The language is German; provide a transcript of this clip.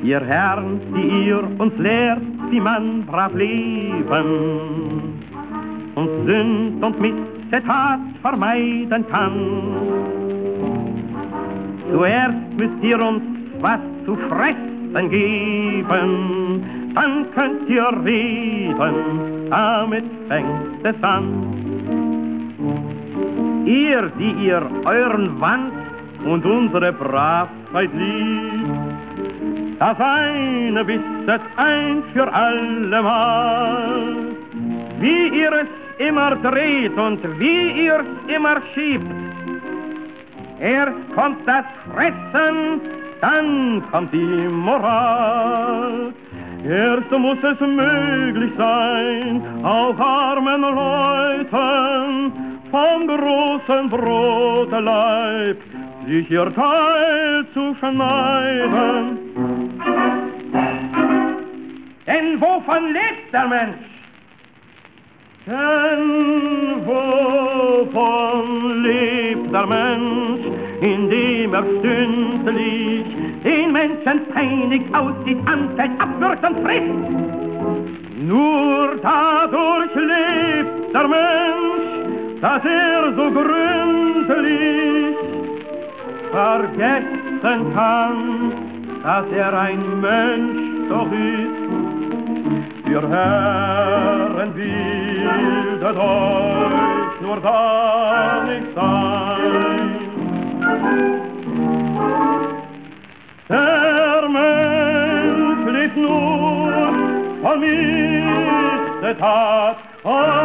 Ihr Herrn, die ihr uns lehrt, wie man brav leben und Sünd und Missetat vermeiden kann. Zuerst müsst ihr uns was zu fressen geben, dann könnt ihr reden, damit fängt es an. Ihr, die ihr euren Wand und unsere Bravheit liebt, das eine wisset ein für allemal, wie ihr es immer dreht und wie ihr's immer schiebt. Erst kommt das Fressen, dann kommt die Moral. Erst muss es möglich sein, auch armen Leuten vom großen Brotleib sich ihr Teil zu schneiden. Denn wovon lebt der Mensch? Denn wovon lebt der Mensch, indem er stündlich den Menschen peinigt aussieht, anfällt, abwürgt und frisst? Nur dadurch lebt der Mensch, dass er so gründlich vergessen kann, dass er ein Mensch doch ist. Ihr Herren, bildet euch nur da nicht ein. Der Mensch lebt nur von Missetat.